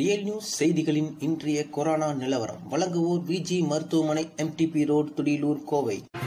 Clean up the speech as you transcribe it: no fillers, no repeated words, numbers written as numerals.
Real news செய்திகளின் இன்றைய corona நிலவரம் வழங்குவோர் விஜி மருத்துவமனை, MTP ரோடு, துடியலூர், கோவை.